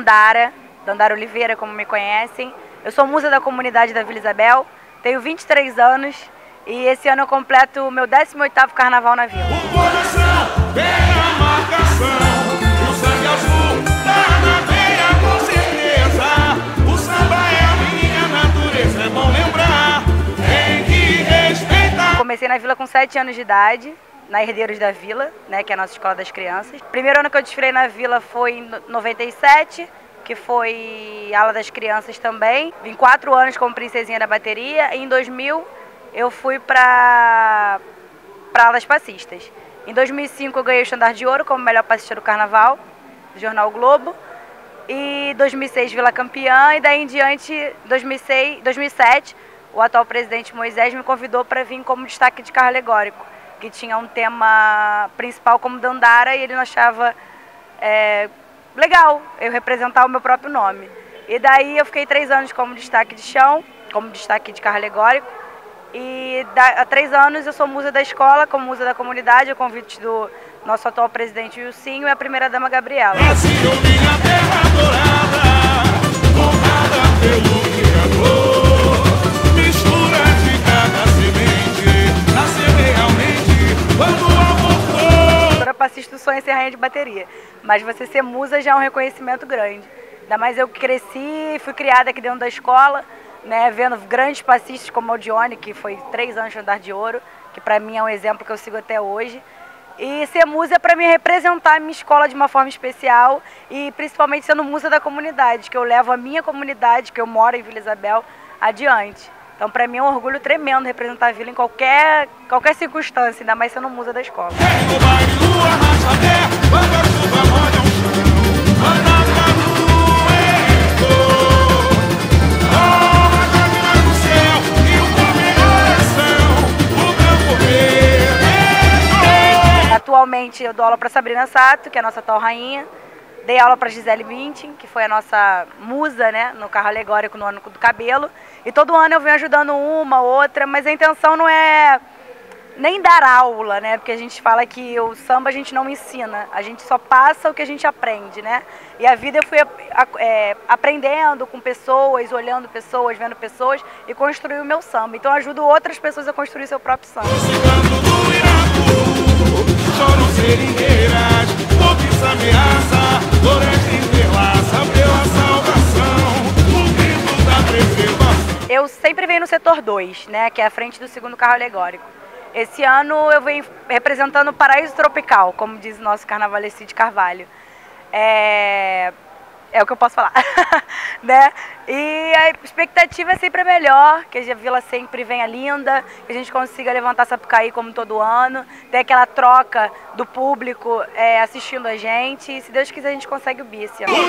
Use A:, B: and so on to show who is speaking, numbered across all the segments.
A: Dandara Oliveira, como me conhecem. Eu sou musa da comunidade da Vila Isabel, tenho 23 anos e esse ano eu completo o meu 18º carnaval na Vila.
B: O coração tem a marcação, o sangue azul tá na veia com certeza. O samba é a minha natureza, é bom lembrar, tem que respeitar.
A: Comecei na Vila com 7 anos de idade, na Herdeiros da Vila, né, que é a nossa escola das crianças. Primeiro ano que eu desfilei na Vila foi em 97, que foi ala das crianças também. Vim 4 anos como princesinha da bateria e em 2000 eu fui para alas passistas. Em 2005 eu ganhei o Estandarte de Ouro como melhor passista do carnaval, do Jornal Globo. E 2006 Vila Campeã e daí em diante, 2007, o atual presidente Moisés me convidou para vir como destaque de carro alegórico, que tinha um tema principal como Dandara e ele não achava legal eu representar o meu próprio nome. E daí eu fiquei 3 anos como destaque de chão, como destaque de carro alegórico. E há 3 anos eu sou musa da escola, como musa da comunidade, a convite do nosso atual presidente Wilsinho e a primeira-dama Gabriela.
B: Brasil, minha terra adorada, montada pelo Criador, mistura de cada semente, nascer realmente quando o amor for.
A: Toda passista do sonho é ser rainha de bateria, mas você ser musa já é um reconhecimento grande. Ainda mais eu que cresci, fui criada aqui dentro da escola, né, vendo grandes passistas como o Aldione, que foi 3 anos de Estandarte de Ouro, que para mim é um exemplo que eu sigo até hoje. E ser musa é para mim representar a minha escola de uma forma especial e principalmente sendo musa da comunidade, que eu levo a minha comunidade, que eu moro em Vila Isabel, adiante. Então para mim é um orgulho tremendo representar a Vila em qualquer circunstância, ainda mais sendo musa da escola. Atualmente eu dou aula para Sabrina Sato, que é a nossa atual rainha. Dei aula para Gisele Bündchen, que foi a nossa musa, né, no carro alegórico no ano do cabelo. E todo ano eu venho ajudando uma, outra, mas a intenção não é nem dar aula, né? Porque a gente fala que o samba a gente não ensina, a gente só passa o que a gente aprende, né? E a vida eu fui aprendendo com pessoas, olhando pessoas, vendo pessoas e construir o meu samba. Então eu ajudo outras pessoas a construir seu próprio samba.
B: Choram seringueiras, fogues ameaça, floresta entrelaça pela salvação, o grito da preservação.
A: Eu sempre venho no setor 2, né, que é a frente do 2º carro alegórico. Esse ano eu venho representando o Paraíso Tropical, como diz o nosso carnavalesci de Carvalho. É o que eu posso falar, né? E a expectativa é sempre a melhor, que a Vila sempre venha linda, que a gente consiga levantar Sapucaí como todo ano, ter aquela troca do público assistindo a gente, e se Deus quiser a gente consegue o bi esse ano.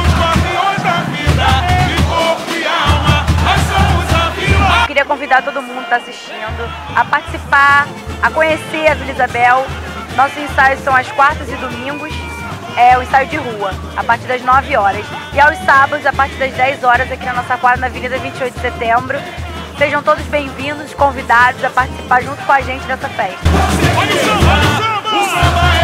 A: Eu queria convidar todo mundo que está assistindo a participar, a conhecer a Vila Isabel. Nossos ensaios são às quartas e domingos. É o ensaio de rua, a partir das 9 horas. E aos sábados, a partir das 10 horas, aqui na nossa quadra, na Avenida 28 de Setembro. Sejam todos bem-vindos, convidados a participar junto com a gente dessa festa.
B: O samba